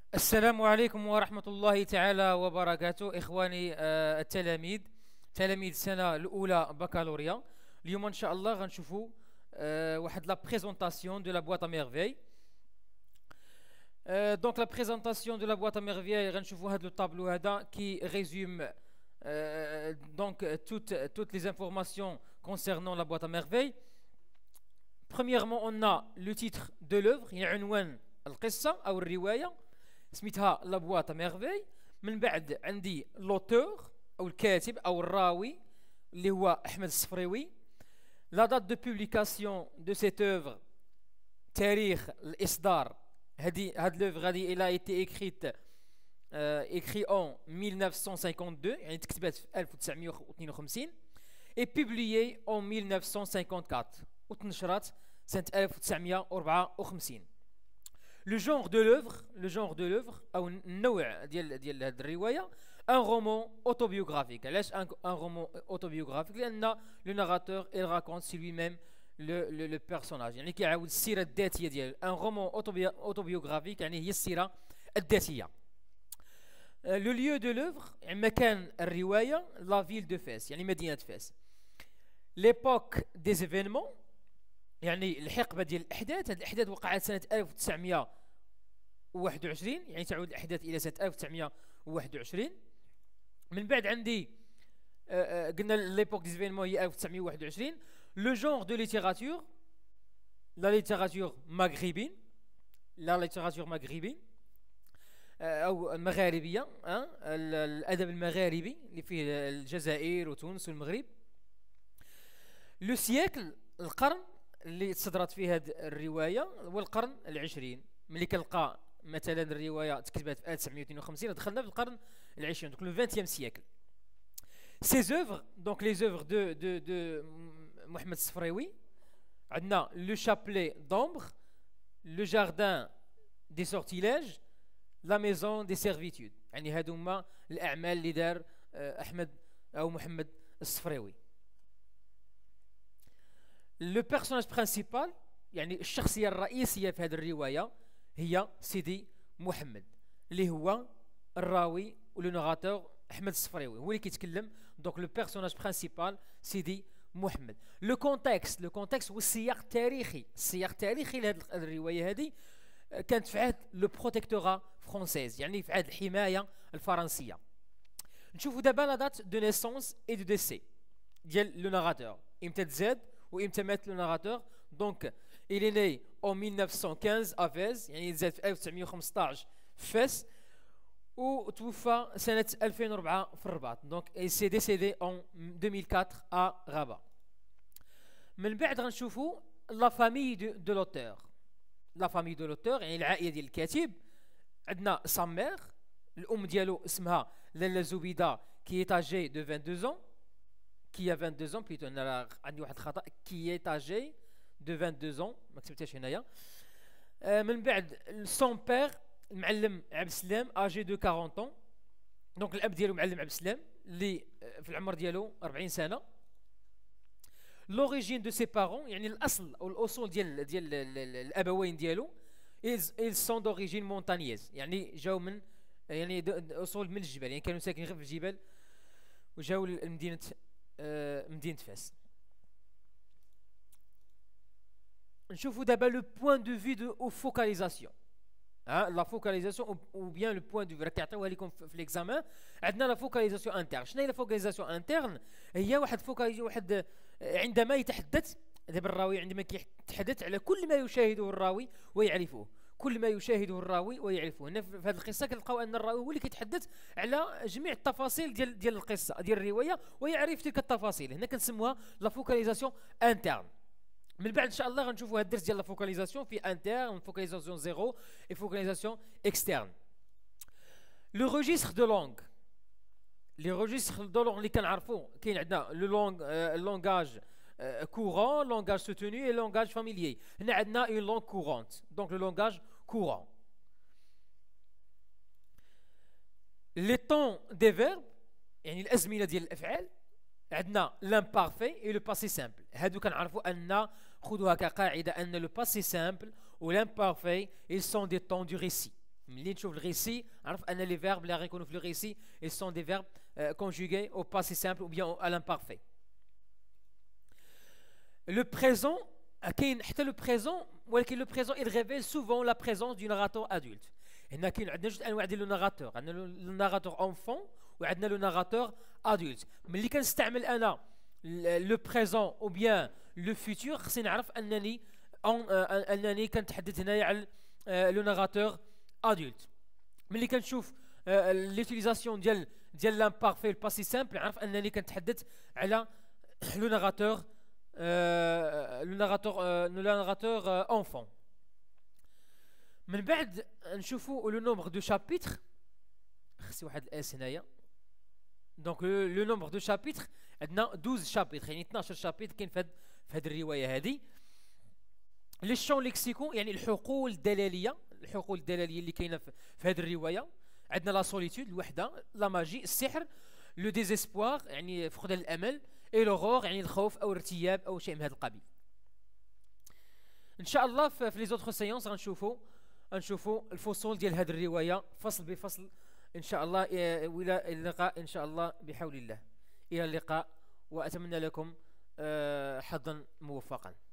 السلام عليكم ورحمة الله تعالى وبركاته إخواني التلاميذ تلاميذ السنة الأولى بكالوريا. اليوم إن شاء الله غنشوفوا واحد لا بريزونطاسيون دو لا بواط à merveille. دونك لا بريزونطاسيون دو لا بواط à merveille غنشوفوا هذا الطابلو هذا qui résume donc toutes les informations concernant la boîte à merveille. Premièrement, on a le titre de l'œuvre, يعني عنوان القصة أو الرواية سميتها لا بواط à merveille. من بعد عندي لوتور أو الكاتب أو الراوي اللي هو أحمد الصفريوي. لا دات دو بوبليكاسيون دو سيت أوفر، تاريخ الإصدار هاد لوفر هادي إلا إيتي إكريت écrit en 1952 يعني تكتبت في 1952 et publié en 1954 وتنشرت سنة 1954. Le genre de l'œuvre أو النوع ديال هاد الرواية un roman autobiographique. علاش un roman autobiographique؟ لأن le narrateur il raconte sur lui-même le personnage، يعني كيعاود السيرة الذاتية ديالو. un roman autobiographique يعني هي السيرة الذاتية. لو ليو دو لوفر يعني مكان الرواية لا فيل دو فاس يعني مدينة فاس. ليبوك دي زيفينمون يعني الحقبة ديال الأحداث. هاد الأحداث وقعت سنة 1921 يعني تعود الأحداث إلى سنة 1921. من بعد عندي قلنا ليبوك دي زيفينمون هي 1921. لو جونغ دو ليتيراتور لا ليتيراتور مغربين أو المغاربية، الأدب المغاربي اللي فيه الجزائر وتونس والمغرب. لو سيكل القرن اللي تصدرت فيه هذه الرواية هو القرن العشرين. ملي كنلقى مثلا الرواية تكتبت في 1952 دخلنا في القرن العشرين، دونك لو 20e سيكل. سي زوفر دونك لي زوفر دو محمد الصفريوي عندنا لو شابلي دومبر، لو جاردان دي سورتيلاج، لا ميزون دي سيرفيتود. يعني هادو هما الاعمال اللي دار احمد او محمد الصفريوي. لو بيرسوناج برينسيبال يعني الشخصيه الرئيسيه في هذه الروايه هي سيدي محمد اللي هو الراوي ولو ناراتور احمد الصفريوي هو اللي كيتكلم. دونك لو بيرسوناج برينسيبال سيدي محمد. لو كونتكست هو السياق التاريخي لهذه الروايه. هذه كانت في عهد لو بروتيكتورا فرونسيز يعني في عهد الحمايه الفرنسيه. نشوفوا دابا لا دات دو نيسونس اي دو ديسي ديال لو ناراتور، امتى تزاد وامتى مات لو ناراتور. دونك il est né en 1915 à Fès يعني تزاد في 1915 في فاس وتوفى سنه 2004 في الرباط. دونك il s'est décédé en 2004 à Rabat. من بعد غنشوفوا لا فامي دو لوتور. لا فامي دو لوتور يعني العائله ديال الكاتب. عندنا سامير الام ديالو اسمها لاله زبيده كي تاجي دو 22 ans كي 22 ans بليتو. انا عندي واحد الخطا كي تاجي دو 22 ans ما كتبتهاش هنايا. من بعد سون بير المعلم عبد السلام اجي دو 40 ans. دونك الاب ديالو معلم عبد السلام اللي في العمر ديالو 40 سنه. لوريجين دو سي بارون يعني الاصل او الاصول ديال الابوين ديالو ils sont d'origine montagneuse يعني جاو من يعني اصول من الجبال يعني كانوا ساكنين غير في الجبال وجاو لمدينه مدينه فاس. نشوفوا دابا لو بوين دو في دو فوكاليزاسيون. لا فوكاليزاسيون او بيان لو بوين دو في راه كيعطيوها لكم في ليكزامان. عندنا لا فوكاليزاسيون انترن. شنو هي لا فوكاليزاسيون انترن؟ هي واحد عندما يتحدث دابا الراوي عندما يتحدث على كل ما يشاهده الراوي ويعرفه. هنا في هذه القصه كنلقاو ان الراوي هو اللي كيتحدث على جميع التفاصيل ديال القصه ديال الروايه ويعرف تلك التفاصيل. هنا كنسموها لا فوكاليزاسيون انترن. من بعد ان شاء الله غنشوفوا هذا الدرس ديال لا فوكاليزاسيون في انترن، فوكاليزاسيون زيرو اي فوكاليزاسيون اكسترن. لو روجيستر دو لونغ. لي روجيستر دو لونغ اللي كنعرفوا كاين عندنا لو لونغ لونغاج courant, langage soutenu et langage familier. هنا عندنا une langue courante. Donc le langage courant. Les temps des verbes يعني الأزمنة ديال الأفعال عندنا l'imparfait et le passé simple. هادو كنعرفوا أن خذوها كقاعدة أن le passé simple ou l'imparfait ils sont des temps du récit. ملي نشوف الغيسي عرف ان لي فيرب اللي غيكونوا في لو غيسي ils sont des verbes conjugués au passé simple ou bien à l'imparfait. Le présent كاين حتى لو بريزون ولكن لو بريزون il révèle souvent la présence du narrateur adulte. هنا كاين عندنا جوج انواع ديال لو ناراتور، عندنا لو ناراتور اونفون وعندنا لو ناراتور ادولت. ملي كنستعمل انا لو بريزون او بيان لو فيتور خصني نعرف انني كنتحدث هنايا على لو ناراتور ادولت. ملي كنشوف ليوتيليزاسيون ديال لامبارفي الباسي سامبل نعرف انني كنتحدث على لو ناراتور le narrateur enfant. من بعد نشوفوا لو نومبر دو شابيتر، خصي واحد الاس هنايا. دونك لو نومبر دو شابيتر عندنا 12 شابيتر، يعني 12 شابيتر كاين في هذه الروايه هذه. لي شون ليكسيكون يعني الحقول الدلاليه اللي كاينه في هذه الروايه. عندنا لا سوليتود الوحده، لا ماجي السحر، لو ديزيسبوار يعني فقدان الامل، اي لوغور يعني الخوف او الارتياب او شيء من هذا القبيل. ان شاء الله في لي زوتر سيونس غنشوفوا الفصول ديال هذه الروايه فصل بفصل ان شاء الله. والى اللقاء ان شاء الله بحول الله. الى اللقاء واتمنى لكم حظا موفقا.